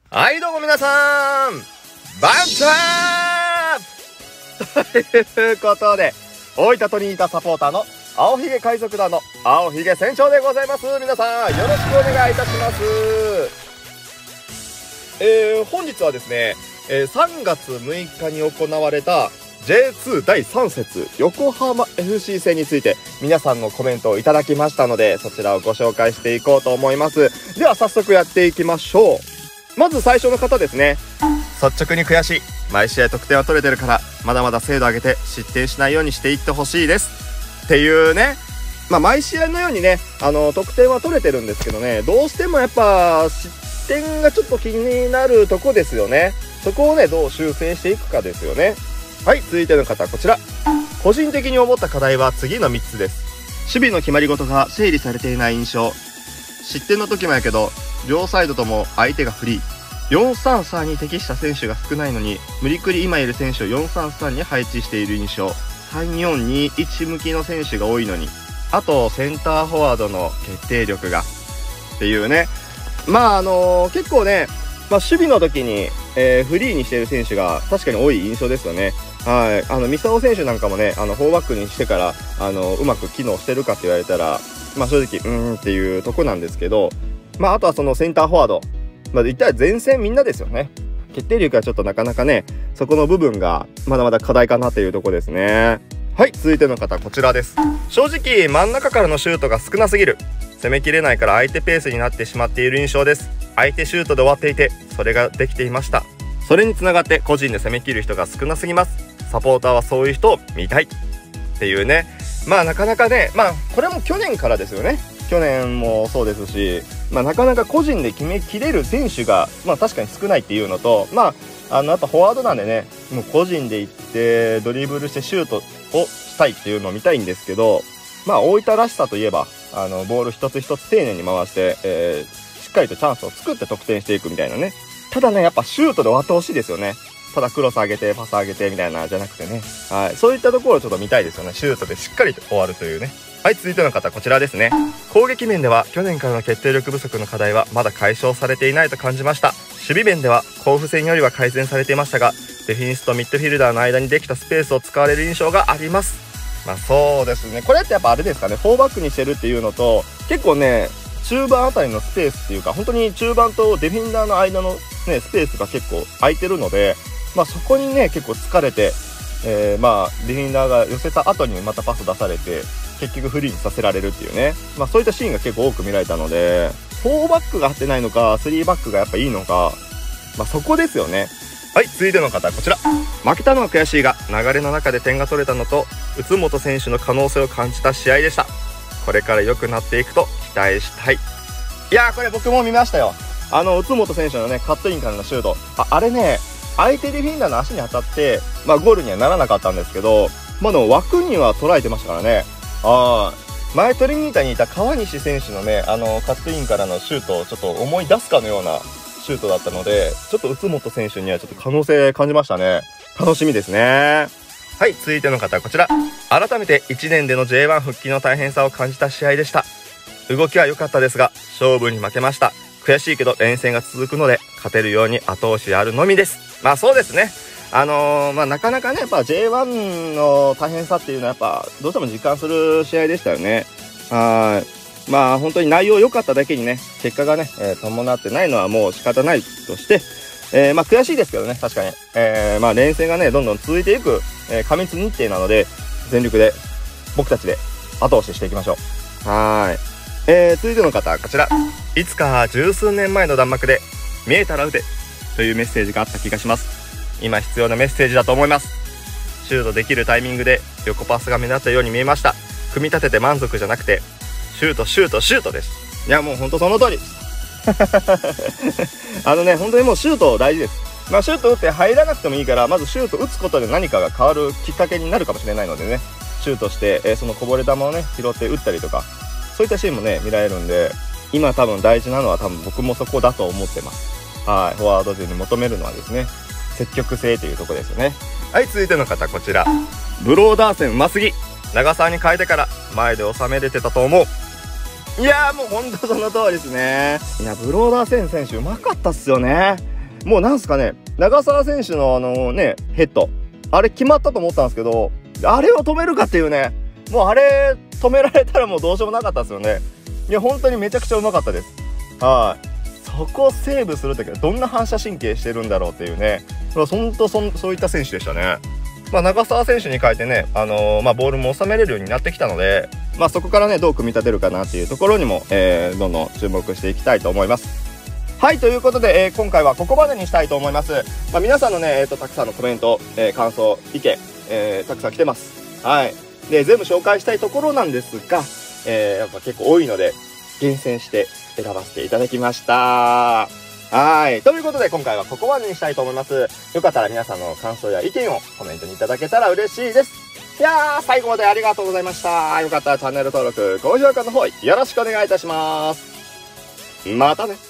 はいどうも皆さん、バンチャーということで、大分トリニータサポーターの青ひげ海賊団の青ひげ船長でございます。皆さんよろしくお願いいたします。本日はですね、3月6日に行われた J2 第3節横浜 FC 戦について皆さんのコメントをいただきましたので、そちらをご紹介していこうと思います。では早速やっていきましょう。まず最初の方ですね。率直に悔しい。毎試合得点は取れてるからまだまだ精度上げて失点しないようにしていってほしいですっていうね。毎試合のようにね、得点は取れてるんですけどね、どうしてもやっぱ失点がちょっと気になるとこですよね。そこをねどう修正していくかですよね。はい、続いての方こちら。個人的に思った課題は次の3つです。守備の決まり事が整理されていない印象。失点の時もやけど両サイドとも相手がフリー。4-3-3に適した選手が少ないのに無理くり今いる選手を 4-3-3 に配置している印象。3-4-2-1 向きの選手が多いのに、あとセンターフォワードの決定力がっていうね。結構ね、守備の時に、フリーにしている選手が確かに多い印象ですよね。はい、三沢選手なんかもね、4バックにしてからうまく機能してるかって言われたら、正直っていうとこなんですけど、あとはそのセンターフォワード、言ったら前線みんなですよね。決定力がちょっとなかなかね、そこの部分がまだまだ課題かなというところですね。はい、続いての方こちらです。正直真ん中からのシュートが少なすぎる。攻めきれないから相手ペースになってしまっている印象です。相手シュートで終わっていてそれができていました。それにつながって個人で攻めきる人が少なすぎます。サポーターはそういう人を見たいっていうね。なかなかね、これも去年からですよね。去年もそうですし、なかなか個人で決めきれる選手が確かに少ないっていうのと、やっぱフォワードなんでね、もう個人で行ってドリブルしてシュートをしたいっていうのを見たいんですけど、大分らしさといえばボール一つ一つ丁寧に回して、しっかりとチャンスを作って得点していくみたいなね。ただね、やっぱシュートで終わってほしいですよね。ただクロス上げてパス上げてみたいなじゃなくてね、はい、そういったところをちょっと見たいですよね。シュートでしっかりと終わるというね。はい、続いての方こちらですね。攻撃面では去年からの決定力不足の課題はまだ解消されていないと感じました。守備面では甲府戦よりは改善されていましたが、ディフェンスとミッドフィルダーの間にできたスペースを使われる印象があります。そうですね。これってやっぱあれですかね、4バックにしてるっていうのと、結構ね中盤あたりのスペースっていうか、本当に中盤とディフェンダーの間のねスペースが結構空いてるので、そこにね結構疲れて、ディフェンダーが寄せた後にまたパス出されて結局フリーにさせられるっていうね、そういったシーンが結構多く見られたので、4バックが張ってないのか3バックがやっぱいいのか、そこですよね。はい、続いての方こちら。負けたのは悔しいが流れの中で点が取れたのと宇本選手の可能性を感じた試合でした。これから良くなっていくと期待したい。いやー、これ僕も見ましたよ。宇本選手のねカットインからのシュート、あれね相手ディフェンダーの足に当たってゴールにはならなかったんですけど、でも枠には捉えてましたからね。前トリニータにいた川西選手のねカットインからのシュートをちょっと思い出すかのようなシュートだったので、ちょっと宇本選手にはちょっと可能性感じましたね。楽しみですね。はい、続いての方こちら。改めて1年での J1 復帰の大変さを感じた試合でした。動きは良かったですが勝負に負けました。悔しいけど連戦が続くので勝てるように後押しあるのみです。そうですね。なかなかねやっぱ J1 の大変さっていうのはやっぱどうしても実感する試合でしたよね。本当に内容良かっただけにね結果がね、伴ってないのはもう仕方ないとして、悔しいですけどね、確かに、連戦がねどんどん続いていく、過密日程なので全力で僕たちで後押ししていきましょう。続いての方こちら。いつか十数年前の弾幕で見えたら打てというメッセージがあった気がします。今必要なメッセージだと思います。シュートできるタイミングで横パスが目立ったように見えました。組み立てて満足じゃなくてシュートシュートシュートです。いやもう本当その通り本当にもうシュート大事です。シュート打って入らなくてもいいから、まずシュート打つことで何かが変わるきっかけになるかもしれないのでね、シュートして、そのこぼれ球をね拾って打ったりとか、そういったシーンもね見られるんで、今多分大事なのは多分僕もそこだと思ってます。はい、フォワード陣に求めるのはですね積極性というところですよね。はい、続いての方こちら。ブローダー戦うますぎ。長澤に変えてから前で収めれてたと思う。いやーもうほんとその通りですね。いやブローダーセン選手うまかったっすよね。 もうなんすかね、長澤選手のヘッド、あれ決まったと思ったんですけど、あれを止めるかっていうね、もうあれ止められたらもうどうしようもなかったですよね。いや、本当にめちゃくちゃうまかったです。はい。そこをセーブするときはどんな反射神経してるんだろうっていうね、そういった選手でしたね。長澤選手に変えてね、ボールも収めれるようになってきたので、そこからね、どう組み立てるかなっていうところにも、どんどん注目していきたいと思います。はい、ということで、今回はここまでにしたいと思います。皆さんのね、たくさんのコメント、感想、意見、たくさん来てます。はい。で、全部紹介したいところなんですが、やっぱ結構多いので、厳選して選ばせていただきました。はい。ということで、今回はここまでにしたいと思います。よかったら皆さんの感想や意見をコメントにいただけたら嬉しいです。いやー、最後までありがとうございました。よかったらチャンネル登録、高評価の方よろしくお願いいたします。またね。